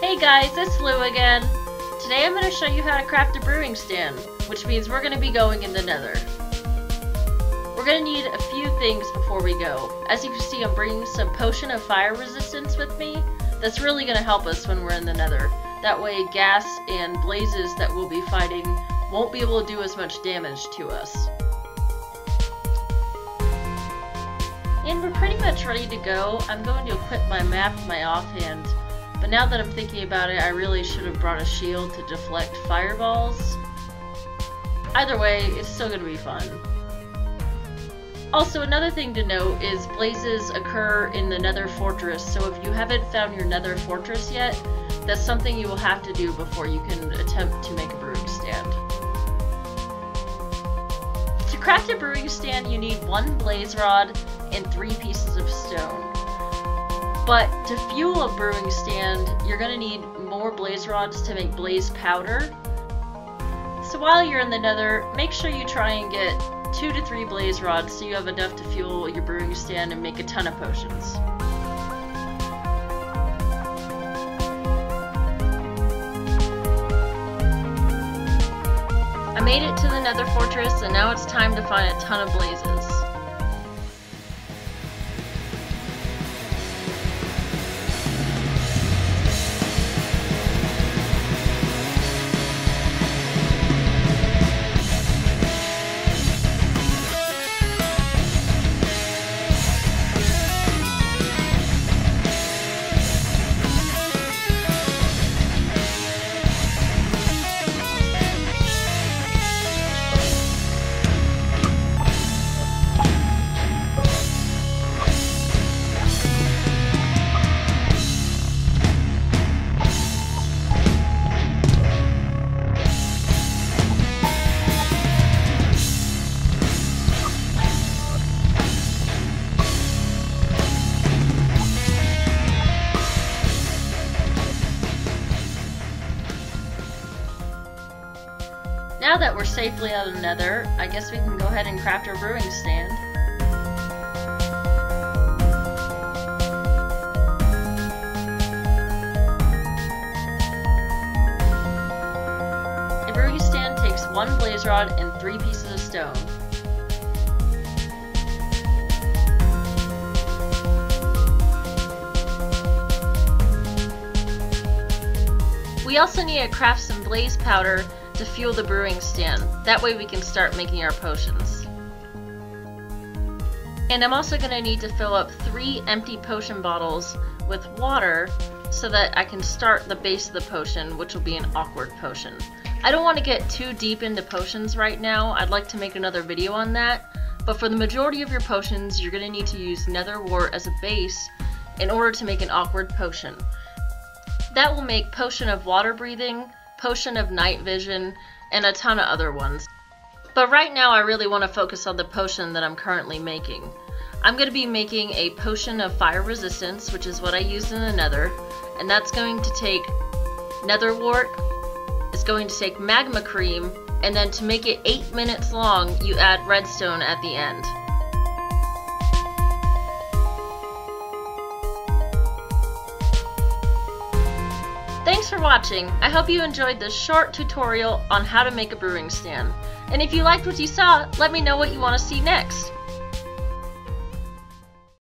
Hey guys, it's Lou again. Today I'm going to show you how to craft a brewing stand, which means we're going to be going in the Nether. We're going to need a few things before we go. As you can see, I'm bringing some potion of fire resistance with me. That's really going to help us when we're in the Nether. That way gas and blazes that we'll be fighting won't be able to do as much damage to us. And we're pretty much ready to go. I'm going to equip my map in my offhand, but now that I'm thinking about it, I really should have brought a shield to deflect fireballs. Either way, it's still going to be fun. Also, another thing to note is blazes occur in the Nether Fortress, so if you haven't found your Nether Fortress yet, that's something you will have to do before you can attempt to make a brewing stand. To craft a brewing stand, you need 1 blaze rod and 3 pieces of stone. But to fuel a brewing stand, you're going to need more blaze rods to make blaze powder. So while you're in the Nether, make sure you try and get 2 to 3 blaze rods so you have enough to fuel your brewing stand and make a ton of potions. I made it to the Nether Fortress, and now it's time to find a ton of blazes. Now that we're safely out of the Nether, I guess we can go ahead and craft our brewing stand. A brewing stand takes 1 blaze rod and 3 pieces of stone. We also need to craft some blaze powder to fuel the brewing stand. That way we can start making our potions. And I'm also going to need to fill up 3 empty potion bottles with water so that I can start the base of the potion, which will be an awkward potion. I don't want to get too deep into potions right now. I'd like to make another video on that, but for the majority of your potions you're going to need to use nether wart as a base in order to make an awkward potion. That will make potion of water breathing, potion of night vision, and a ton of other ones. But right now I really want to focus on the potion that I'm currently making. I'm going to be making a potion of fire resistance, which is what I used in the Nether, and that's going to take nether wart, it's going to take magma cream, and then to make it 8 minutes long you add redstone at the end. Thanks for watching. I hope you enjoyed this short tutorial on how to make a brewing stand. And if you liked what you saw, let me know what you want to see next.